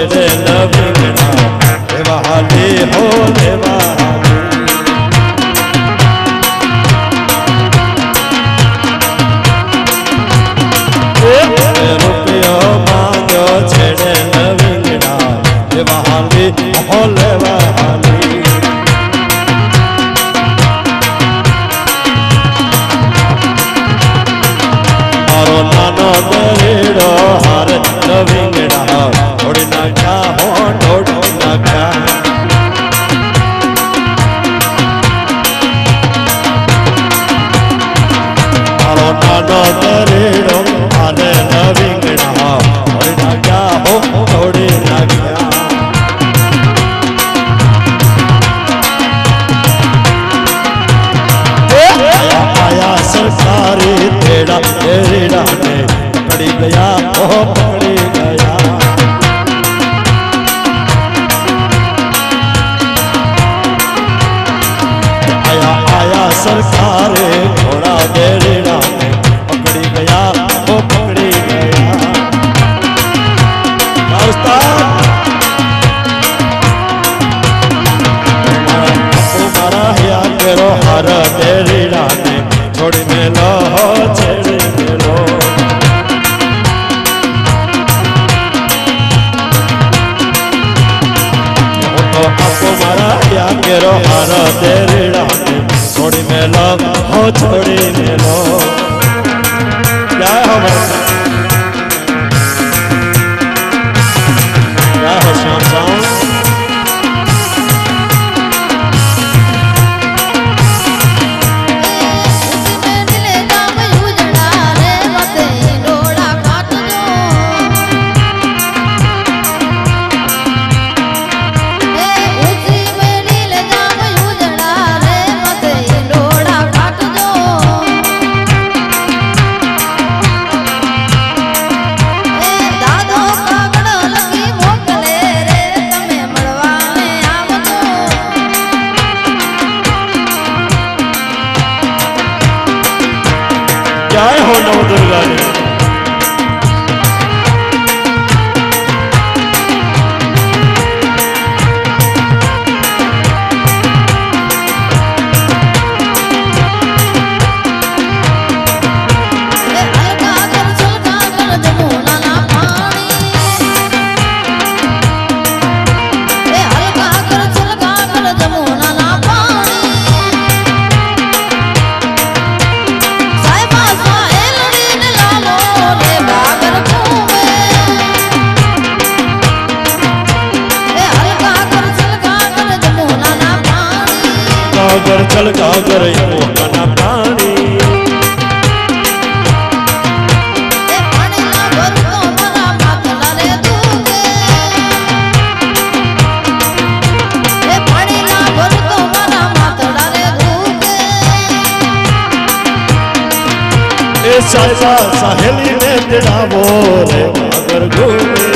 छेड़े लविंगड़ा देवाली हो देवाली रुपयो मांगो छेड़े लविंगड़ा देवाली हो देवाली मारो नानो दरेड़ो हार लविंगड़ा थोड़ी नाख्या हो थोड़ी नाख्या मारो नानो दरेड़ो हार लविंगड़ा थोड़ी नाख्या हो थोड़ी नाख्या आया सरकारी तेरा तेरा ने पकड़ी गया ओ पकड़ी गया आया आया सरकारी घोड़ा तेरा ने पकड़ी गया ओ पकड़ी गया तुम्हारा या करो हर तेरा ने छोड़ मेलो छेड़ मेलो तो आपको मारा या करो हर तेरा ने छोड़ मेलो हो छोड़ी मेलो क्या हो क्या हो श्याम साउंड जय हो नव दुर्गा ने गागर चल गागर यमुना पानी पानी ना भर तो मरा मातला रे दूगे पानी ना भर तो मरा मातला रे दूगे ए साहिबा सहेली ने दिलावो रे गागर घूमे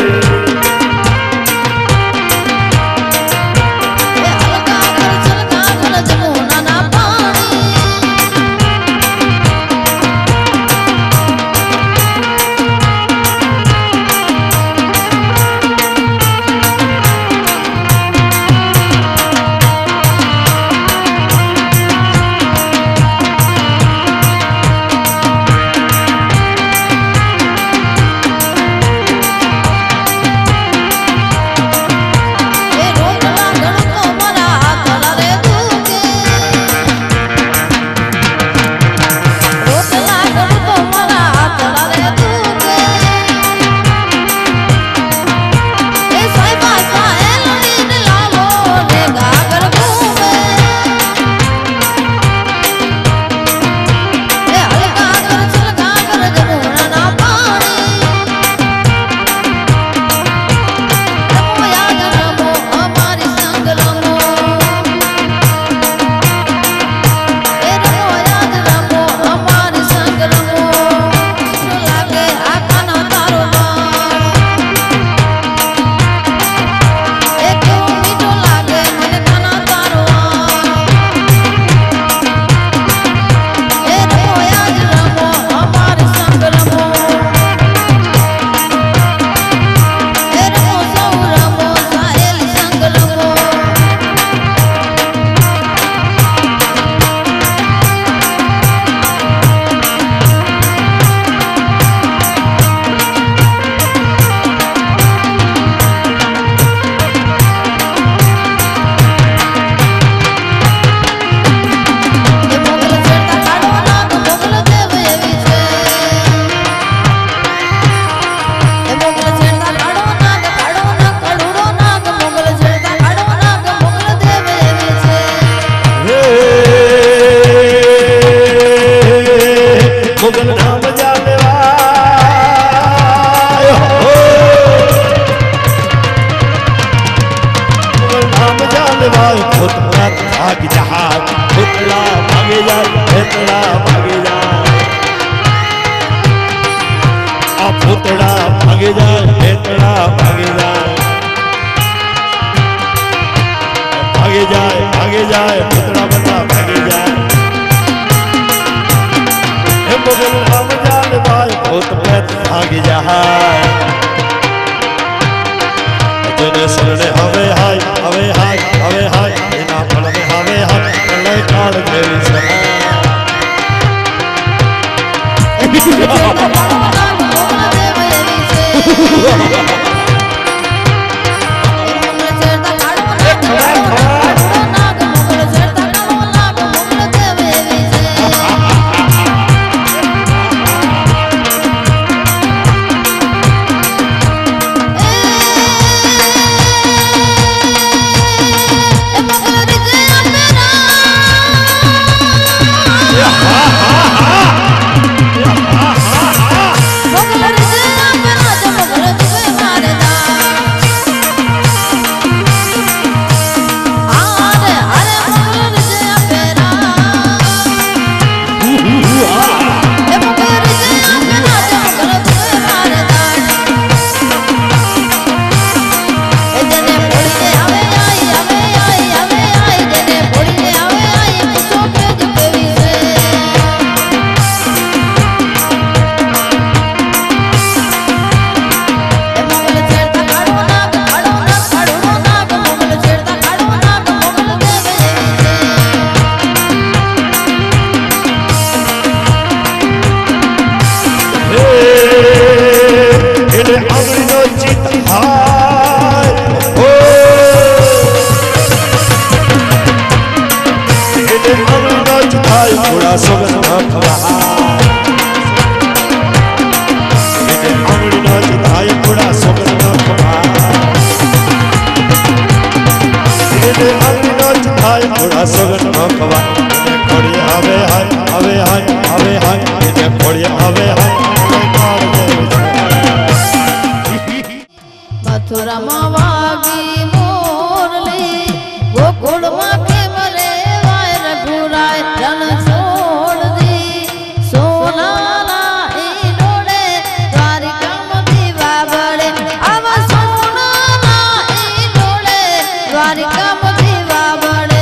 भागी जाए बेतड़ा भागी जाए भागी जाए बेतड़ा बता भागी जाए मुगल हम जान भाई भूत प्रेत भागी जाए जने सुनने हवे हाय बिना फल में हवे हाय लय काल देवी से मथुरा मावागी मोरली गोकुल के मरे वाय रघुराय जन छोड़ दी सोना लाई डोड़े द्वारिका मधी बाबड़े अब सोना लाई डोड़े द्वारिका मधी बाबड़े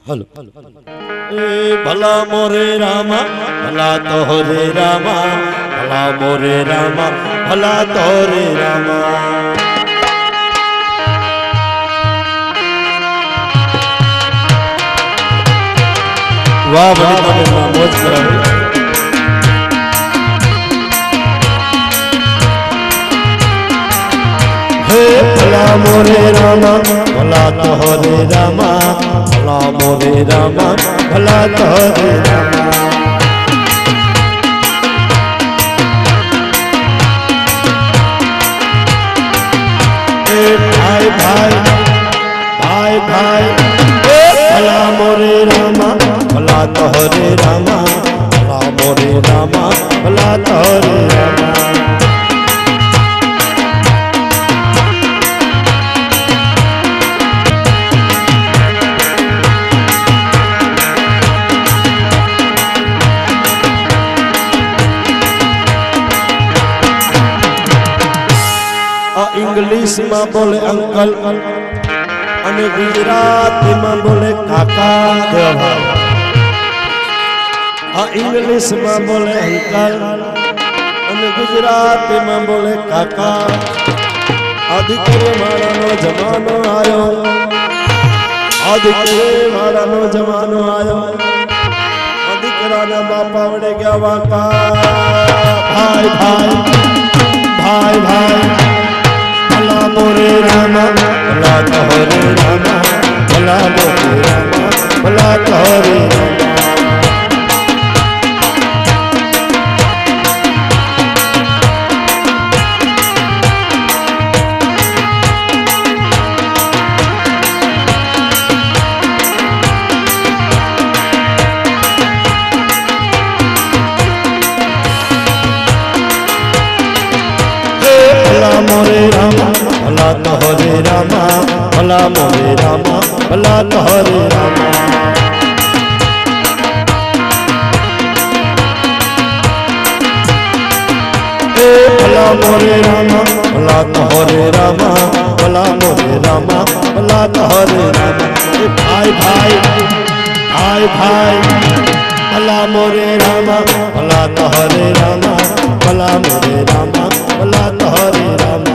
हेलो ए भला मोरे रामा भला तोरे रामा भला मोरे रामा भला तोरे रामा। वाह बड़ी मौज करावे। हे भला मोरे रामा भला तोरे रामा भला मोरे रामा भला तोरे रामा। भाई भाई भाई भाई भला मोरे रामा भला तोरे रामा भला मोरे रामा भला तोरे रामा। इंग्लिश में बोले अंकल અને गुजराती में बोले काका देवा। इंग्लिश में बोले अंकल અને गुजराती में बोले काका। आदित्य मारानो जमानो आयो आदित्य मारानो जमानो आयो आदित्य बापा वड़े गया वाका। भाई भाई भाई भाई भला मोरे रामा भला तोरे रामा भला मोरे रामा भला तोरे रामा। भला मोरे रामा भला तोरे रामा भला मोरे रामा भला तोरे रामा। भला मोरे रामा भला तोरे रामा भला मोरे रामा भला तोरे रामा। भाई भाई भाई भाई भला मोरे रामा भला तोरे रामा भला मोरे रामा भला तोरे रामा।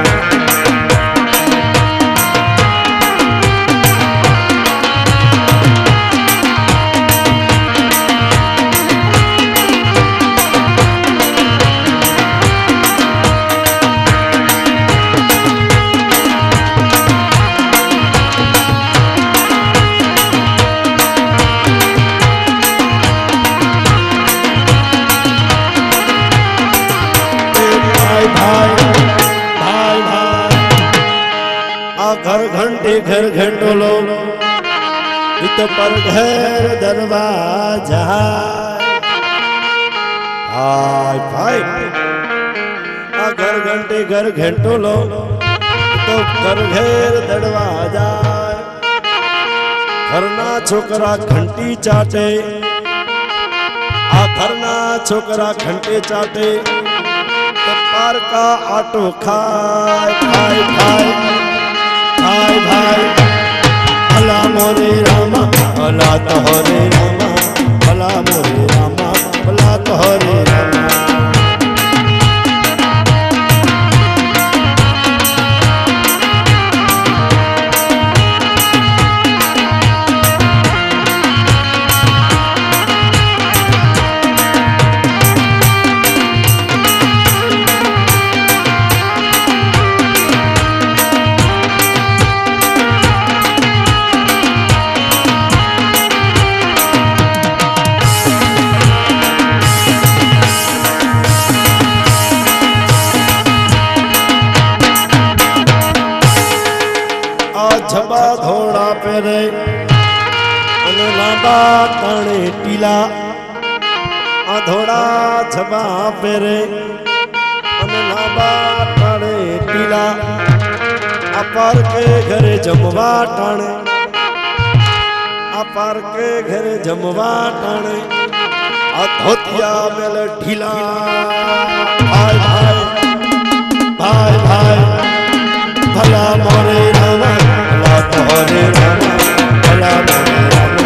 घर घंटे घर घंटोलो इत पर घर दरवाजा। हाय भाई घर घंटे घर घंटोलो तो घर घर दरवाजा। घरना छोकरा घंटी चाटे घरना छोकरा घंटे चाटे तो पार का आटो खाए। भाई भाई भाई भाई भला मोरे रामा भला तोरे रामा भला मोरे रामा भला तोरे रामा। झबा धोड़ा पेरे अने लांबा ताणे टीला। धोड़ा झबा पेरे अने लांबा ताणे टीला। अपार के घरे जमवा टाणे अपार के घरे जमवा टाणे। धोतिया मेल ढीला। भाई भाई भाई भाई भला मोरे रामा भला तोरे रामा भला मोरे रामा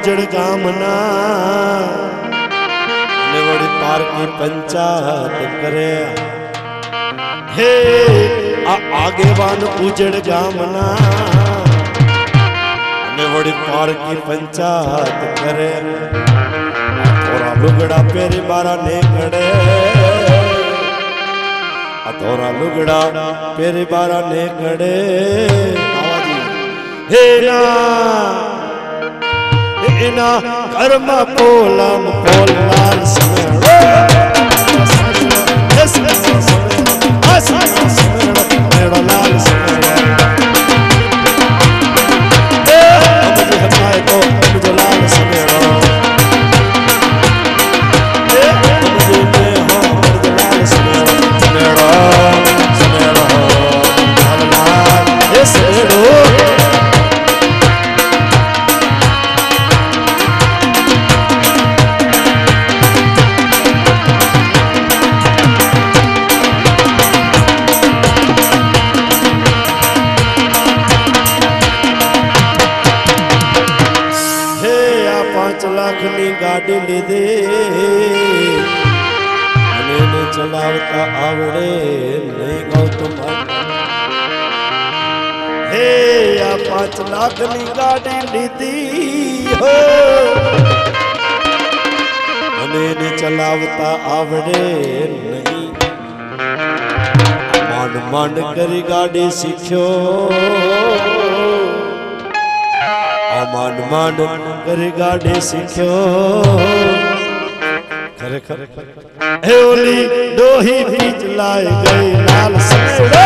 उजड़ गामना वड़ी पार की पंचायत करे हे आगे वान उजड़ गामना वड़ी पार की पंचायत करे थोड़ा लुगड़ा पेरी बारा ने कड़े थोड़ा लुगड़ा पेरी बारा ने कड़े हे ना कर्म पोलम पोलाल गाड़ी लीधे चलावता आवड़े नहीं गौतम हे या 5 लाख नी गाड़ी लीधी हो ने चलावता आवड़े नहीं मान मान करी गाड़ी सीखो मान मान कर गाड़ी सीखो हे ओली दोही बीच लाए गई लाल समेड़ा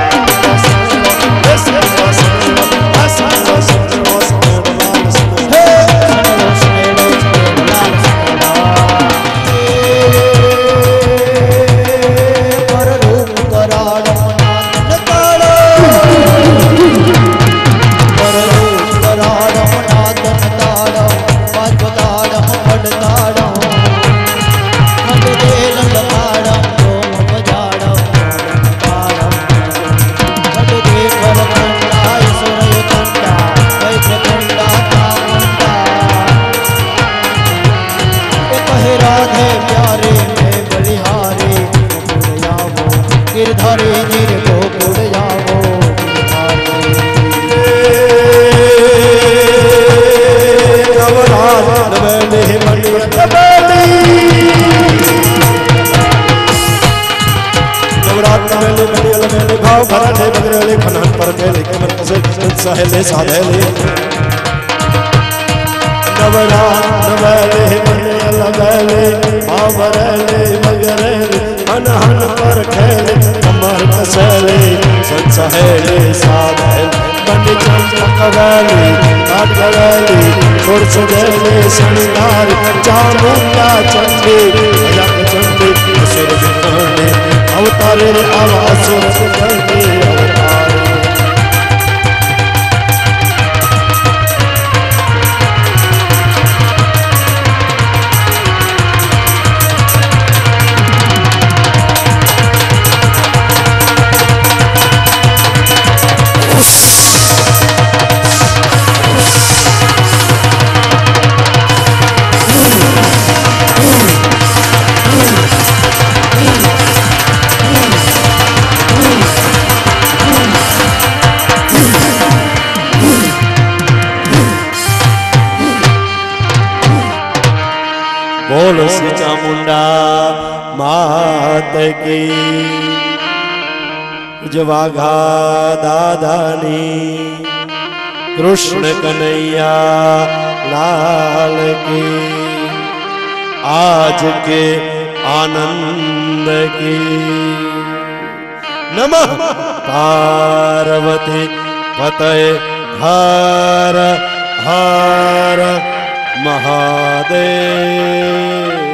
गिरधारी नीर को पुड़ जाओ नवरात में भाव भरने बगरे खनन पर के लिखे मन से सहेले साधेले नवरात में लगले भाव भरने बगरे हन हन पर खेले कमर कसले संसहेले साधेले बंदी चंपक वाली काट गली छोड़ सजेले संगार चामुंडा चंडी लक चंडी असुर बिखरने अवतारे आवाज करते अवतार बोलो श्री चामुंडा मात की जवाघा दादानी कृष्ण कन्हैया लाल की आज के आनंद की नमः पार्वती पतये हर हर महादेव।